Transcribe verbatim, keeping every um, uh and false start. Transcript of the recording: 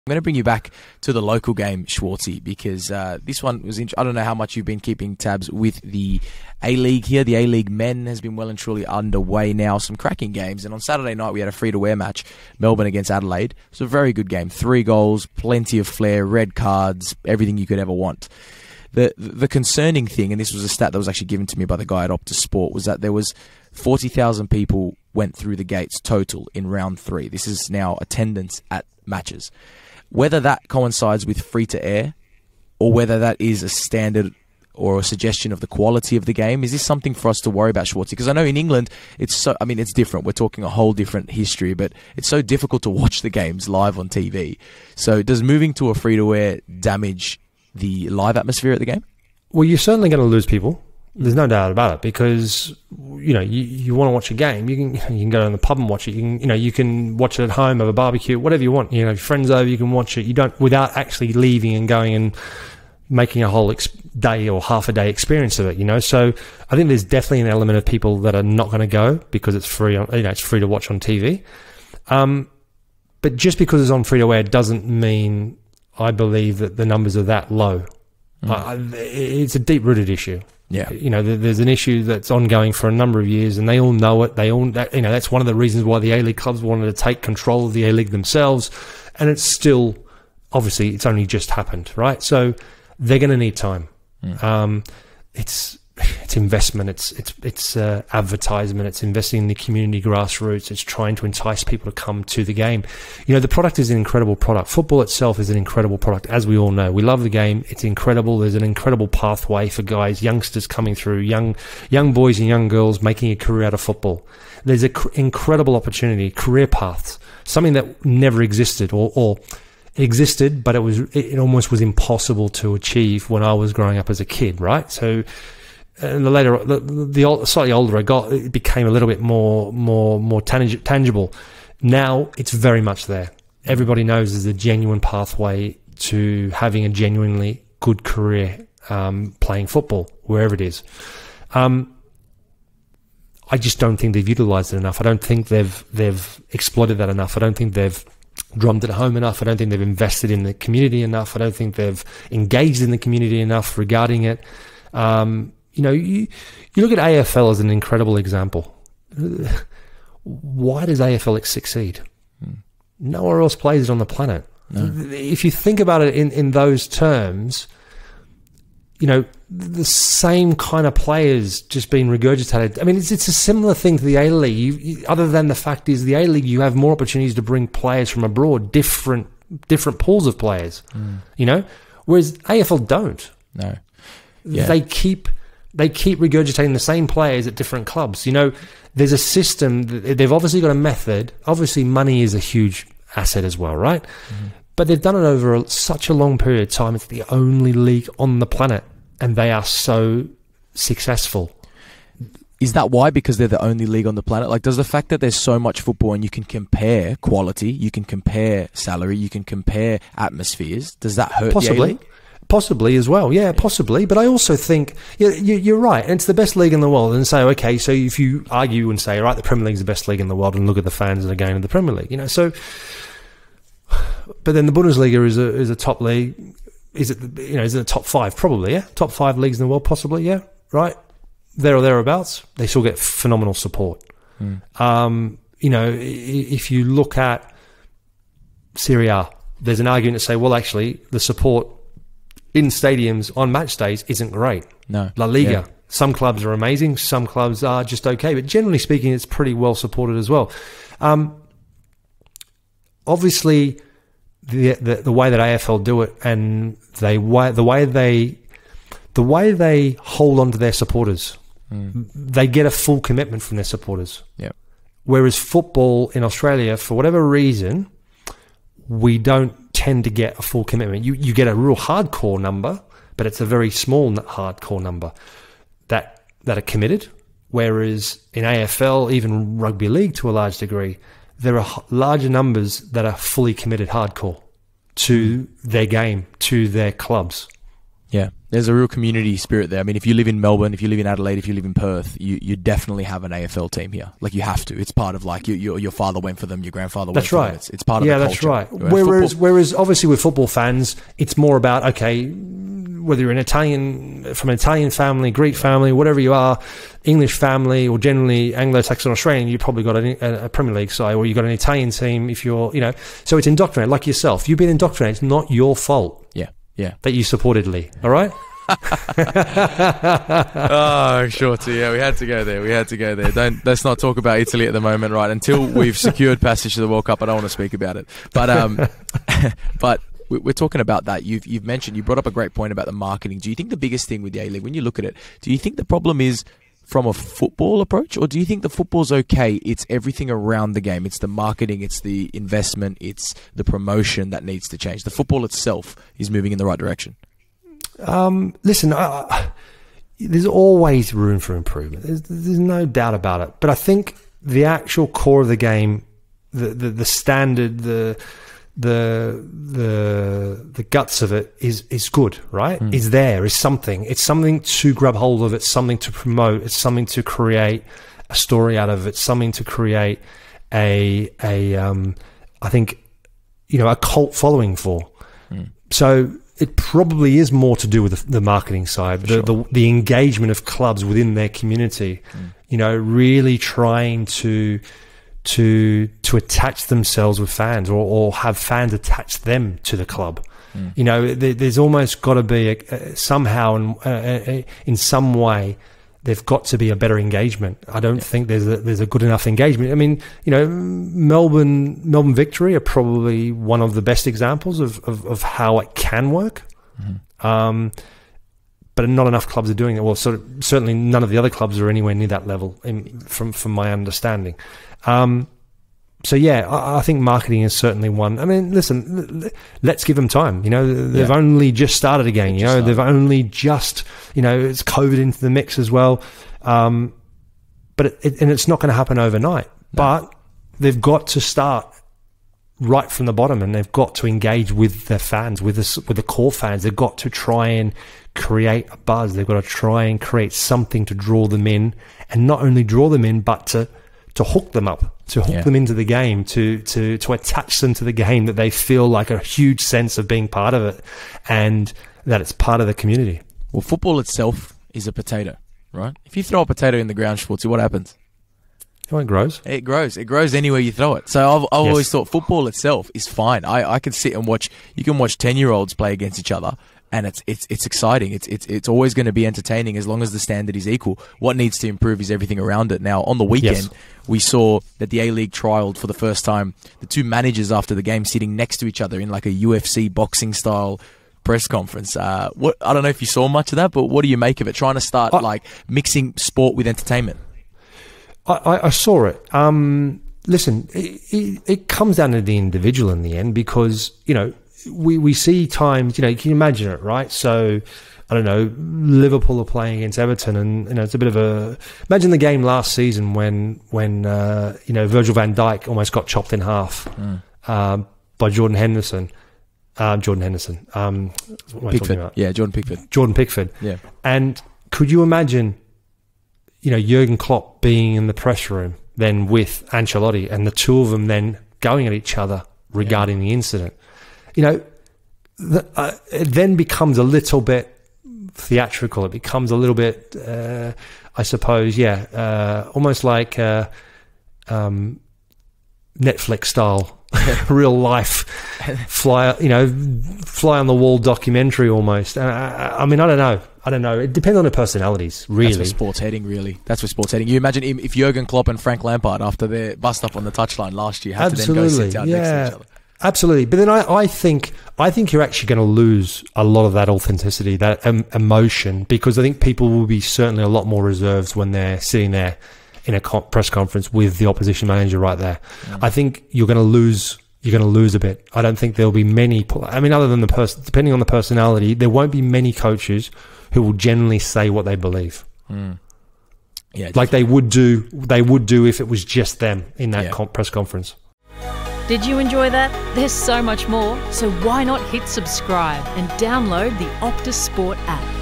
I'm going to bring you back to the local game, Schwartzy, because uh, this one was. Int- I don't know how much you've been keeping tabs with the A-League here. The A-League men has been well and truly underway now. Some cracking games, and on Saturday night we had a free-to-wear match, Melbourne against Adelaide. It was a very good game. Three goals, plenty of flair, red cards, everything you could ever want. The the concerning thing, and this was a stat that was actually given to me by the guy at Optus Sport, was that there was forty thousand people went through the gates total in round three. This is now attendance at matches. Whether that coincides with free-to-air or whether that is a standard or a suggestion of the quality of the game, is this something for us to worry about, Schwartzy? Because I know in England, it's so, I mean, it's different. We're talking a whole different history, but it's so difficult to watch the games live on T V. So does moving to a free-to-air damage the live atmosphere at the game? Well, you're certainly going to lose people. There's no doubt about it, because you know you, you want to watch a game. You can you can go to the pub and watch it. You can you know you can watch it at home, have a barbecue, whatever you want. You know, your friends over, you can watch it. You don't without actually leaving and going and making a whole ex- day or half a day experience of it. You know, so I think there's definitely an element of people that are not going to go because it's free. On, you know, it's free to watch on T V. Um, but just because it's on free to air doesn't mean I believe that the numbers are that low. Mm. I, it's a deep rooted issue. Yeah, you know, there's an issue that's ongoing for a number of years, and they all know it. They all, you know, that's one of the reasons why the A-League clubs wanted to take control of the A-League themselves, and it's still, obviously, it's only just happened, right? So they're going to need time. Mm. Um, it's it's investment, it's it's it's uh, advertisement, it's investing in the community grassroots, it's trying to entice people to come to the game. You know, the product is an incredible product. Football itself is an incredible product, as we all know. We love the game. It's incredible. There's an incredible pathway for guys, youngsters coming through, young young boys and young girls making a career out of football. There's an cr- incredible opportunity, career paths, something that never existed or, or existed, but it was it almost was impossible to achieve when I was growing up as a kid, right? So and the later, the, the old, slightly older I got, it became a little bit more, more, more tang- tangible. Now it's very much there. Everybody knows there's a genuine pathway to having a genuinely good career um, playing football, wherever it is. Um, I just don't think they've utilised it enough. I don't think they've they've exploited that enough. I don't think they've drummed it home enough. I don't think they've invested in the community enough. I don't think they've engaged in the community enough regarding it. Um, You know, you, you look at A F L as an incredible example. Why does A F L succeed? Hmm. Nowhere else plays it on the planet. No. If you think about it in, in those terms, you know, the same kind of players just being regurgitated. I mean, it's it's a similar thing to the A-League. You, you, other than the fact is the A-League, you have more opportunities to bring players from abroad, different different pools of players, hmm. you know, whereas A F L don't. No. Yeah. They keep... They keep regurgitating the same players at different clubs. You know, there's a system. They've obviously got a method. Obviously, money is a huge asset as well, right? Mm-hmm. But they've done it over a, such a long period of time. It's the only league on the planet, and they are so successful. Is that why? Because they're the only league on the planet? Like, does the fact that there's so much football and you can compare quality, you can compare salary, you can compare atmospheres, does that hurt Possibly. the A-League? Possibly as well, yeah, possibly. But I also think yeah, you, you're right, and it's the best league in the world. And say, okay, so if you argue and say, right, the Premier League is the best league in the world, and look at the fans that are going to the Premier League, you know. So, but then the Bundesliga is a is a top league. Is it you know is it the top five? Probably, yeah, top five leagues in the world, possibly, yeah, right, there or thereabouts. They still get phenomenal support. Mm. Um, you know, if you look at Serie A, there's an argument to say, well, actually, the support in stadiums on match days isn't great. No. La Liga. Yeah. Some clubs are amazing. Some clubs are just okay. But generally speaking, it's pretty well supported as well. Um, obviously, the, the the way that A F L do it, and they the way they the way they hold on to their supporters, mm. they get a full commitment from their supporters. Yeah. Whereas football in Australia, for whatever reason, we don't tend to get a full commitment. You you get a real hardcore number, but it's a very small hardcore number that that are committed. Whereas in A F L, even rugby league to a large degree, there are larger numbers that are fully committed hardcore to their game, to their clubs. Yeah, there's a real community spirit there. I mean, if you live in Melbourne, if you live in Adelaide, if you live in Perth, you, you definitely have an A F L team here. Like, you have to. It's part of, like, you, your your father went for them, your grandfather that's went right. for them. It's, it's part of yeah, the culture. culture. Yeah, that's right. Whereas, whereas obviously with football fans, it's more about, okay, whether you're an Italian, from an Italian family, Greek family, whatever you are, English family, or generally Anglo-Saxon Australian, you've probably got a, a Premier League side, or you've got an Italian team if you're, you know, so it's indoctrinated, like yourself. You've been indoctrinated. It's not your fault. Yeah, yeah. That you supported Lee, all right? Oh, Shorty, yeah, we had to go there. We had to go there. Don't let's not talk about Italy at the moment, right? Until we've secured passage to the World Cup, I don't want to speak about it. But um, but we're talking about that. You've you've mentioned, you brought up a great point about the marketing. Do you think the biggest thing with the A-League, when you look at it, do you think the problem is from a football approach, or do you think the football's okay? It's everything around the game. It's the marketing, it's the investment, it's the promotion that needs to change. The football itself is moving in the right direction. Um, listen, uh, there's always room for improvement. There's, there's no doubt about it. But I think the actual core of the game, the the, the standard, the the the the guts of it is is good, right? Mm. Is there, is something. It's something to grab hold of. It's something to promote. It's something to create a story out of. It's something to create a a um, I think, you know, a cult following for. Mm. So it probably is more to do with the, the marketing side, the, sure. the the engagement of clubs within their community. Mm. You know, really trying to to to attach themselves with fans, or, or have fans attach them to the club. Mm. You know, there, there's almost got to be a, a, somehow in, uh, in some way there've got to be a better engagement. I don't yeah. think there's a, there's a good enough engagement. I mean, you know, Melbourne Melbourne Victory are probably one of the best examples of of, of how it can work. Mm-hmm. Um, but not enough clubs are doing it. Well, sort of, certainly none of the other clubs are anywhere near that level, in, from from my understanding. Um, so yeah, I, I think marketing is certainly one. I mean, listen, let's give them time. You know, they've yeah. only just started again. You know, started. They've only just, you know, it's COVID into the mix as well. Um, but it, it, and it's not going to happen overnight. No. But they've got to start right from the bottom, and they've got to engage with their fans, with the with the core fans. They've got to try and create a buzz. They've got to try and create something to draw them in, and not only draw them in, but to to hook them up, to hook yeah. them into the game, to to to attach them to the game, that they feel like a huge sense of being part of it, and that it's part of the community. Well, football itself is a potato, right? If you throw a potato in the ground, Schwartzy, what happens? Oh, it grows. It grows. It grows anywhere you throw it. So I've, I've yes. always thought football itself is fine. I, I can sit and watch. You can watch ten-year-olds play against each other, and it's it's it's exciting. It's it's it's always going to be entertaining as long as the standard is equal. What needs to improve is everything around it. Now, on the weekend, yes. we saw that the A-League trialled for the first time the two managers after the game sitting next to each other in like a U F C boxing style press conference. Uh, what I don't know if you saw much of that, but what do you make of it? Trying to start I, like mixing sport with entertainment. I, I saw it. Um, listen, it, it, it comes down to the individual in the end, because, you know, we, we see times, you know, you can imagine it, right? So, I don't know, Liverpool are playing against Everton, and, you know, it's a bit of a... Imagine the game last season when, when uh, you know, Virgil van Dijk almost got chopped in half mm. um, by Jordan Henderson. Um, Jordan Henderson. Um, what am I talking about? Yeah, Jordan Pickford. Jordan Pickford. Yeah. And could you imagine, you know, Jurgen Klopp being in the press room then with Ancelotti, and the two of them then going at each other regarding yeah. the incident? You know, the, uh, it then becomes a little bit theatrical. It becomes a little bit, uh, I suppose, yeah, uh, almost like uh, um, Netflix style, real life, fly, you know, fly on the wall documentary almost. Uh, I, I mean, I don't know. I don't know. It depends on the personalities, really. That's for sports heading, really. That's for sports heading. You imagine if Jurgen Klopp and Frank Lampard, after their bust up on the touchline last year, had Absolutely. to then go sit down yeah. next to each other. Absolutely. But then I, I think I think you're actually going to lose a lot of that authenticity, that um, emotion, because I think people will be certainly a lot more reserved when they're sitting there in a co- press conference with the opposition manager right there. Mm. I think you're going to lose... You're going to lose a bit. I don't think there'll be many... I mean, other than the person... Depending on the personality, there won't be many coaches who will generally say what they believe. Mm. Yeah, like they would do. They would do if it was just them in that yeah. com- press conference. Did you enjoy that? There's so much more, so why not hit subscribe and download the Optus Sport app.